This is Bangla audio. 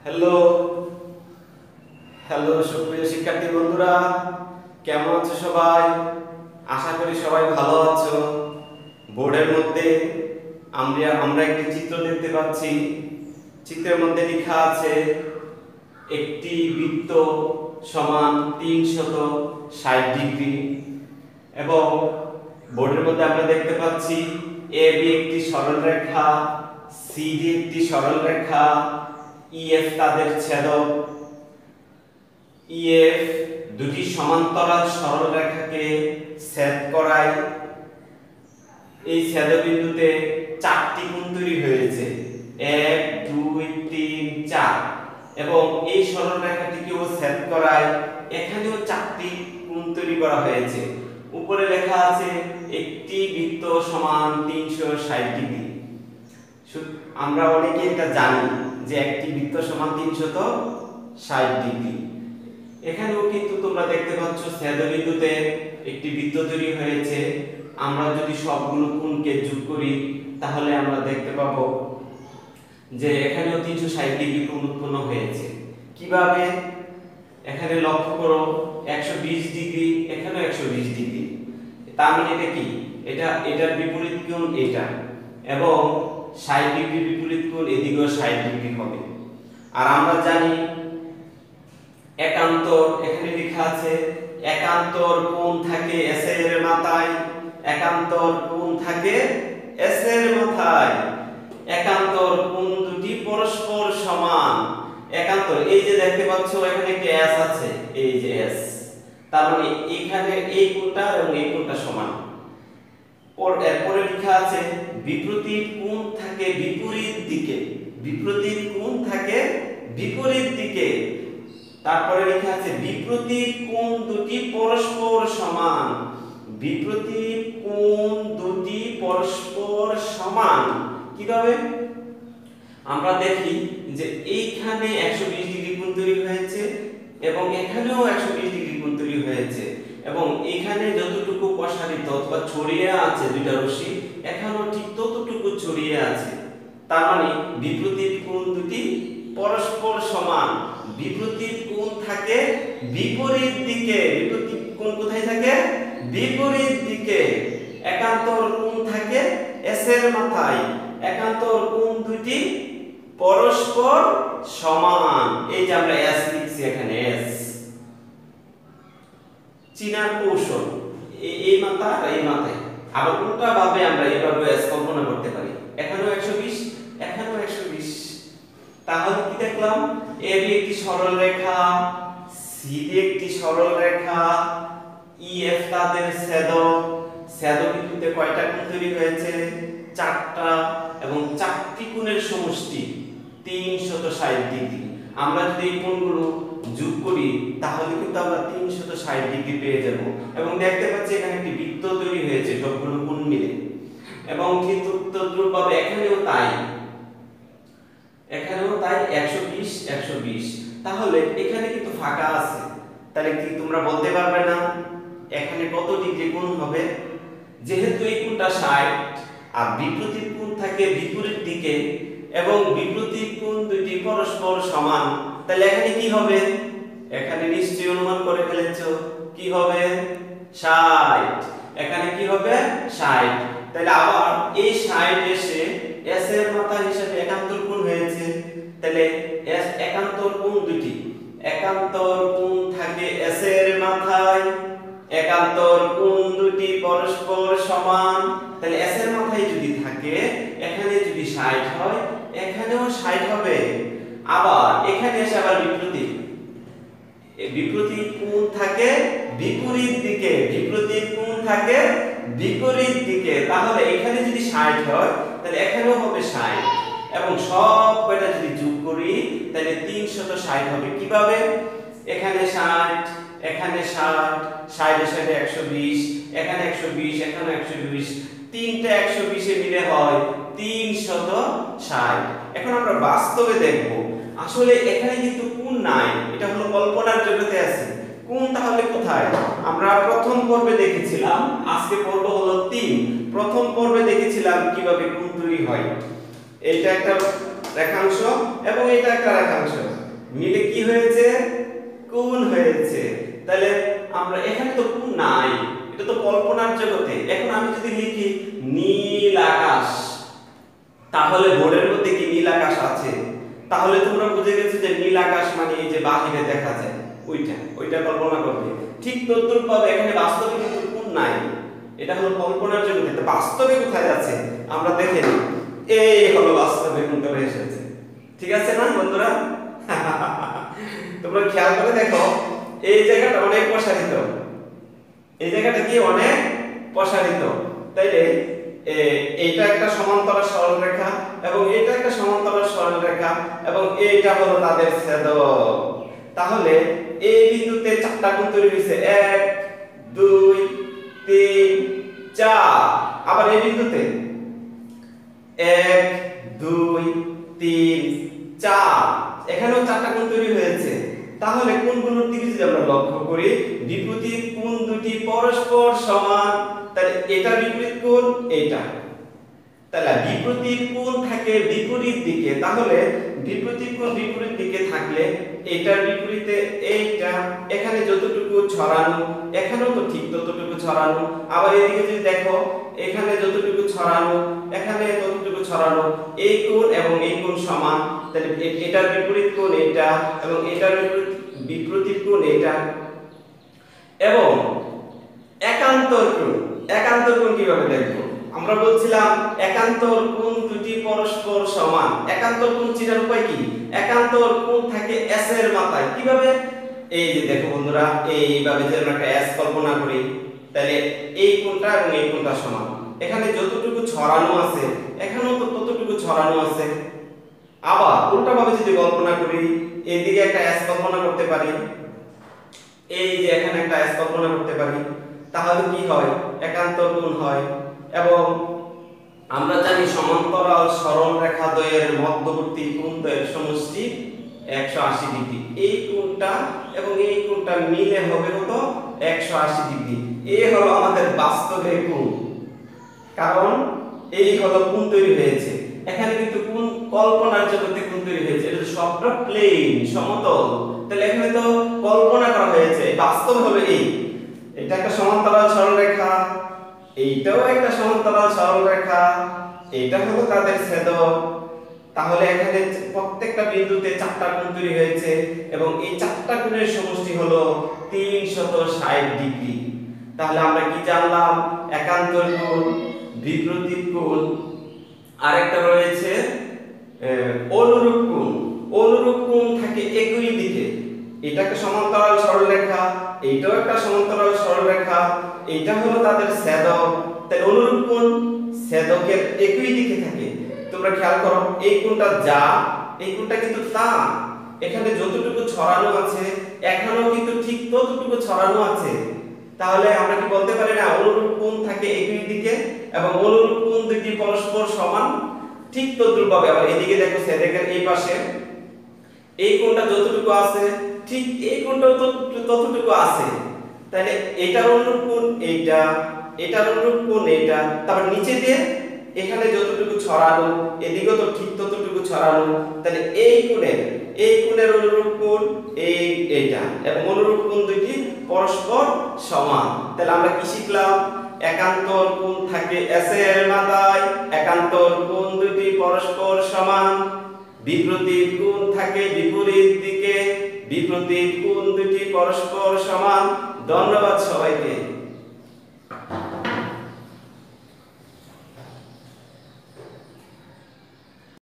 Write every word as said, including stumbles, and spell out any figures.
হ্যালো হ্যালো সুপ্রিয় শিক্ষার্থী বন্ধুরা, কেমন আছো সবাই? আশা করি সবাই ভালো আছো। বোর্ডের মধ্যে আমরা আমরা একটি চিত্র দেখতে পাচ্ছি। চিত্রের মধ্যে লেখা আছে একটি বৃত্ত সমান তিনশত ষাট ডিগ্রি এবং বোর্ডের মধ্যে আমরা দেখতে পাচ্ছি এ বি একটি সরলরেখা, সি ডি একটি সরলরেখা, ই এফ তাদের ছেদক। ই এফ দুটি সমান্তরাল সরলরেখাকে ছেদ করায় এই ছেদবিন্দুতে চারটি কোণ তৈরি হয়েছে, এক দুই তিন চার, এবং এই সরলরেখাটিকেও ছেদ করায় এখানেও চারটি কোণ তৈরি করা হয়েছে। উপরে লেখা আছে একটি বৃত্ত সমান তিনশো ষাট ডিগ্রি। আমরা অনেকে এটা জানি যে একটি বৃত্ত সমান তিনশত ষাট ডিগ্রি। এখানেও কিন্তু তোমরা দেখতে পাচ্ছ ছেদবিন্দুতে একটি বৃত্ত তৈরি হয়েছে। আমরা যদি সবগুলো কোণকে যোগ করি তাহলে আমরা দেখতে পাবো যে এখানেও তিনশো ষাট ডিগ্রি কোণ উৎপন্ন হয়েছে। কিভাবে? এখানে লক্ষ্য করো একশো বিশ ডিগ্রি, এখানেও একশো বিশ ডিগ্রি। তার মানে এটা কি? এটা এটার বিপরীত কোণ এটা, এবং ষাট ডিগ্রি বিপরীত কোণ এদিকেও ষাট ডিগ্রি হবে। আর আমরা জানি একান্তর, এখানে লেখা আছে একান্তর কোণ থাকে এস এর মাথায়, একান্তর কোণ থাকে এস এর মাথায়। একান্তর কোণ দুটি পরস্পর সমান। একান্তর, এই যে দেখতে পাচ্ছ এখানে একটি এস আছে, এই যে এস, তার মানে এখানে এই কোণটা এবং এই কোণটা সমান। এরপরে লেখা আছে বিপরীত কোণ থাকে বিপরীত দিকে, বিপরীত কোণ থাকে বিপরীত দিকে। তারপরে লেখা আছে বিপরীত কোণ দুটি পরস্পর সমান, বিপরীত কোণ দুটি পরস্পর সমান। কিভাবে? আমরা দেখি যে এইখানে একশো বিশ ডিগ্রি কোণ তৈরি হয়েছে এবং এখানেও একশো বিশ ডিগ্রি কোণ তৈরি হয়েছে, এবং এখানে যতটুকু প্রসারিত অথবা ছড়িয়ে আছে দুইটা রশ্মি, এখানেও ঠিক ততটুকু ছড়িয়ে আছে। তার মানে বিপরীত কোণ দুটি পরস্পর সমান। বিপরীত কোণ থাকে বিপরীত দিকে। বিপরীত কোণ কোথায় থাকে? বিপরীত দিকে। একান্তর কোণ থাকে এস এর মাথায়। একান্তর কোণ দুটি পরস্পর সমান। এই যে আমরা এস লিখছি এখানে, এস চিনার কৌশল, এই মাথা আর এই মাথায়। আবার উল্টা ভাবে আমরা এইভাবে এস কল্পনা করতে পারি। এখানেও একশো বিশ, এখানেও একশো বিশ। তাহলে কি দেখলাম? এ বি একটি সরল রেখা, সি ডি একটি সরল রেখা, ই এফ তাদের ছেদক। ছেদবিন্দুতে কয়টা কোণ তৈরি হয়েছে? চারটা, এবং চারটি কোণের সমষ্টি তিনশত ষাট ডিগ্রি। আমরা যদি এই কোণগুলো যোগ করি তাহলে কিন্তু আমরা তিনশত ষাট ডিগ্রি পেয়ে যাব। এবং দেখতে পাচ্ছি এখানে একটি বৃত্ত তৈরি হয়েছে সবগুলো কোণ মিলে, এবং ঠিক তদ্রূপভাবে এখানেও তাই, এখানেও তাই একশো বিশ একশো বিশ। তাহলে এখানে কিন্তু ফাঁকা আছে। তাহলে কি তোমরা বলতে পারবে না এখানে কত ডিগ্রি কোণ হবে? যেহেতু এই কোণটা ষাট আর বিপরীত কোণ থাকে বিপরীত দিকে এবং বিপরীত কোণ দুটি পরস্পর সমান, তাহলে এখানে কি হবে? এখানে নিশ্চয়ই অনুমান করে ফেলেছো কি হবে? ষাট। এখানে কি হবে? ষাট। তাহলে আবার এই ষাট এসে এস এর মাথা হিসেবে একান্তর কোণ হয়েছে। তাহলে এস একান্তর কোণ দুটি, একান্তর কোণ থাকে এস এর মাথায়, একান্তর কোণ দুটি পরস্পর সমান। তাহলে এস এর মাথায় যদি থাকে, এখানে যদি ষাট হয়, এখানেও ষাট হবে। আবার এখানে এসে আবার বিপরীত, বিপরীত কোণ থাকে বিপরীত দিকে, বিপরীত কোণ থাকে বিপরীত দিকে। তাহলে এখানে যদি ষাট হয় তাহলে এখানেও হবে ষাট, এবং সব কয়টা যদি যোগ করি তাহলে তিনশত ষাট হবে। কিভাবে? এখানে ষাট, এখানে ষাট, ষাট এর সাথে একশো বিশ, এখানে একশো বিশ, এখানে একশো বিশ, তিনটা একশো বিশ এ মিলে হয় তিনশত ষাট। এখন আমরা বাস্তবে দেখব আসলে এখানে কিন্তু কোণ নাই, এটা হলো কল্পনার জগতে আছে। কোণ তাহলে কোথায়? আমরা প্রথম পর্বে দেখেছিলাম, আজকে পর্ব হলো তিন। প্রথম পর্বে দেখেছিলাম কিভাবে কোণ তৈরি হয়। এইটা একটা রেখাংশ এবং এটা একটা রেখাংশ। মিলে কি হয়েছে? কোণ হয়েছে। তাহলে আমরা এখানে তো কোণ নাই, এটা তো কল্পনার জগতে। এখন আমি যদি লিখি নীল আকাশ, তাহলে বোর্ডের মধ্যে কি নীল আকাশ আছে? তাহলে তোমরা বুঝে গেছো যে নীল আকাশ মানে এই যে বাহিরে দেখা যায় ওইটা, ওইটা কল্পনা করবে। ঠিক তদ্রুপ ভাবে এখানে বাস্তবে কিন্তু কোণ নাই, এটা হলো কল্পনার জগতে। বাস্তবে কোথায় আছে আমরা দেখে নিই। এই হলো বাস্তবে কোণটা এসেছে, ঠিক আছে না বন্ধুরা? তোমরা খেয়াল করে দেখো, এই জায়গাটা অনেক প্রসারিত, এই জায়গাটা কি অনেক প্রসারিত। তাইলে এইটা একটা সমান্তরাল সরলরেখা এবং এটা একটা সমান্তরাল সরলরেখা এবং এইটা হলো তাদের ছেদক। তাহলে এই বিন্দুতে চারটা কোণ তৈরি হয়েছে, এক দুই তিন চার। আবার এই বিন্দুতে এক দুই তিন চার, এখানেও চারটা কোণ তৈরি হয়েছে। তাহলে কোণগুলোর দিকে যদি আমরা লক্ষ্য করি, বিপরীত কোণ দুটি পরস্পর সমান, তাহলে এটা বিপরীত কোণ, এটা, তাহলে বিপরীত কোণ থাকে বিপরীত দিকে। তাহলে বিপরীত কোণ বিপরীত দিকে থাকলে এটার বিপরীতে এইটা, এখানে যতটুকু ছড়ানো এখানেও তো ঠিক ততটুকু ছড়ানো। আবার এদিকে যদি দেখো, এখানে যতটুকু ছড়ানো এখানে ততটুকু ছড়ানো। এই কোণ এবং এই কোণ সমান, তাহলে এটার বিপরীত কোণ এটা এবং এটার বিপরীত বিপরীত কোণ এটা। এবং একান্তর কোণ, একান্তর কোণ কিভাবে দেখবো? আমরা বলছিলাম একান্তর কোণ দুটি পরস্পর সমান। একান্তর কোণ চিনার উপায় কি? একান্তর কোণ থাকে এস এর মাথায়। কিভাবে? এই যে দেখো বন্ধুরা, এইভাবে যে আমরা একটা এস কল্পনা করি, তাহলে এই কোণটা এবং এই কোণটা সমান। এখানে যতটুকু ছড়ানো আছে এখানেও তো ততটুকু ছড়ানো আছে। আবার উল্টাভাবে যদি কল্পনা করি, এইদিকে একটা এস কল্পনা করতে পারি, এই যে এখানে একটা এস কল্পনা করতে পারি, তাহলে কি হয়? একান্তর কোণ হয়। এবং আমরা জানি সমান্তরাল সরল রেখা দ্বয়ের মধ্যবর্তী কোণ দ্বয়ের সমষ্টি একশো আশি ডিগ্রি। এই কোণটা এবং এই কোণটা মিলে হবে কত? একশো আশি ডিগ্রি। এই হলো আমাদের বাস্তবে কোণ, কারণ এই হলো কোণ তৈরি হয়েছে। এখানে কিন্তু কোণ কল্পনার জগতে কোণ তৈরি হয়েছে, এটা তো সবটা প্লেন সমতল। তাহলে এখানে তো কল্পনা করা হয়েছে, বাস্তব হলো এই, এটা একটা সমান্তরাল সরলরেখা, এইটাও একটা সমান্তরাল সরলরেখা, এইটা হলো তাদের ছেদক। তাহলে এখানে প্রত্যেকটা বিন্দুতে চারটা কোণ তৈরি হয়েছে এবং এই চারটা কোণের সমষ্টি হলো তিনশত ষাট ডিগ্রি। তাহলে আমরা কি জানলাম? একান্তর কোণ, বিপরীত কোণ, আরেকটা রয়েছে অনুরূপ কোণ। অনুরূপ কোণ থাকে একই দিকে, এটা একটা সমান্তরাল সরলরেখা, এইটাও একটা সমান্তরাল সরলরেখা, এইটা হলো তাদের ছেদক। তাই অনুরূপ কোণ ছেদকের একই দিকে থাকে। তোমরা খেয়াল করো, এই কোণটা যা, এই কোণটা কিন্তু তা। এখানে যতটুকু ছড়ানো আছে এখানেও কিন্তু ঠিক ততটুকু ছড়ানো আছে। তাহলে আমরা কি বলতে পারি না অনুরূপ কোণ থাকে একই দিকে এবং অনুরূপ কোণ দুটি পরস্পর সমান? ঠিক তদ্রুপভাবে আবার এদিকে দেখো, ছেদকের এই পাশে এই কোণটা যতটুকু আছে ঠিক এই কোণটাও ততটুকু আছে। তাহলে এটার অনুরূপ কোণ এইটা, এটার অনুরূপ কোণ এইটা। তারপর নিচে দিয়ে এখানে যতটুকু ছড়ানো এদিকেও তো ঠিক ততটুকু ছড়ানো। তাহলে এই কোণের এই কোণের অনুরূপ কোণ এই এইটা এবং অনুরূপ কোণ দুটি পরস্পর সমান। তাহলে আমরা কি শিখলাম? একান্তর কোণ থাকে এস এর মাথায়, একান্তর কোণ দুটি পরস্পর সমান, বিপরীত কোণ থাকে বিপরীত দিকে, বিপরীত কোণ দুটি পরস্পর সমান। ধন্যবাদ সবাইকে।